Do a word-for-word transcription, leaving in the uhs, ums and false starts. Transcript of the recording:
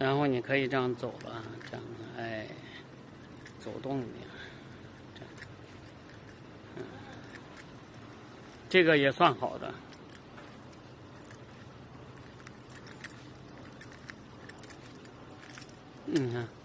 然后你可以这样走了，这样哎，走动一点，这样，嗯，这个也算好的。你看。